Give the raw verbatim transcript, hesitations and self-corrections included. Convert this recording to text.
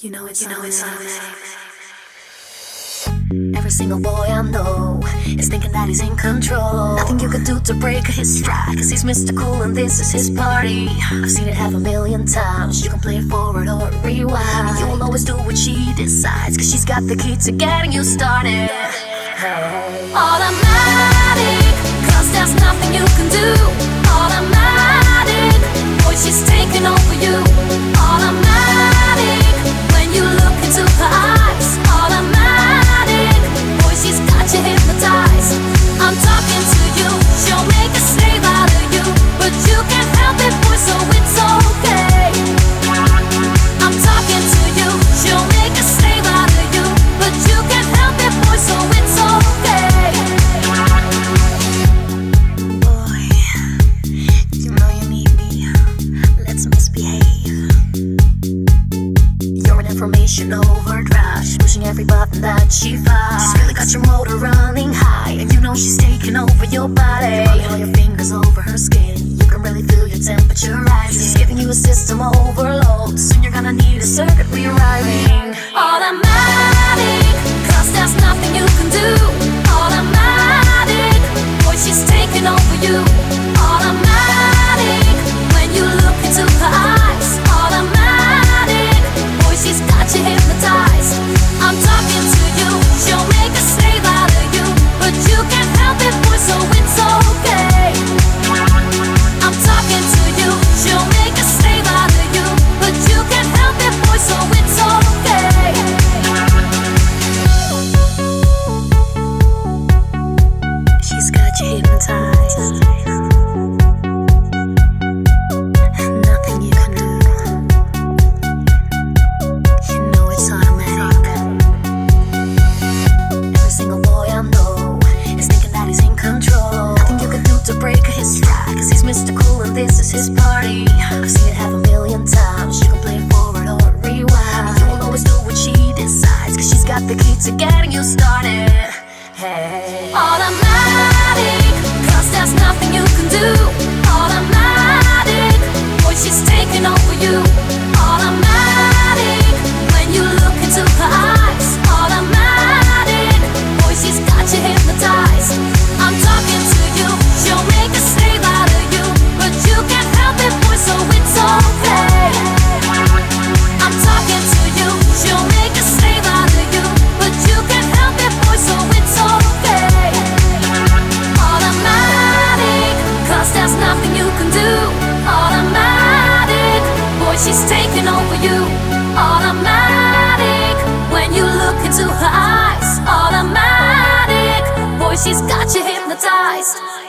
You know it's, you know it's automatic. Every single boy I know is thinking that he's in control. Nothing you could do to break his stride, cause he's Mister Cool and this is his party. I've seen it half a million times. You can play it forward or rewind. You will always do what she decides, cause she's got the key to getting you started. Hey. Automatic, cause there's nothing you can do. Automatic, boy, she's taking over you. Automatic, when you look into her eyes. Automatic, boy, she's got you hypnotized. I'm talking to you, she'll make a slave out of you, but you can't help it, boy, so it's okay. I'm talking to you, she'll make a slave out of you, but you can't help it, boy, so it's okay. Boy, you know you need me, let's misbehave. You're an information overdrive, she's pushing every button that she finds. She's really got your motor running high, and you know she's taking over your body. Running all your fingers over her skin, you can really feel your temperature rising. She's giving you a system overload, soon you're gonna need a circuit rewriting. Automatic, cause there's nothing you can do. Automatic, boy, she's taking over you. Automatic, when you look into her eyes. Automatic, boy, she's got you hypnotized. I'm talking to you, she'll make a slave out of you, but you can't help it, boy, so it's okay. I'm talking to you, she'll make a slave out of you, but you can't help it, boy, so it's okay. She's got you hypnotized. Nothing you can do. You know it's automatic. Every single boy I know is thinking that he's in control. Nothing you can do to break his stride, cause he's Mister Cool and this is his party. I've seen it half a million times. You can play it forward or rewind. You will always do what she decides, cause she's got the key to getting you started. Hey. Automatic, cause there's nothing you can do. Automatic, boy, she's taking over you. Automatic, when you look into her eyes. Automatic, boy, she's got you hypnotized. I'm talking to you, she'll make a slave out of you, but you can't help it, boy, so it's okay. I'm talking to you, she'll make a slave out of you, but you can't help it, boy, so it's okay. Automatic, cause there's nothing you can do. Automatic, boy, she's taking over you. Automatic, when you look into her eyes. Automatic, boy, she's got you hypnotized.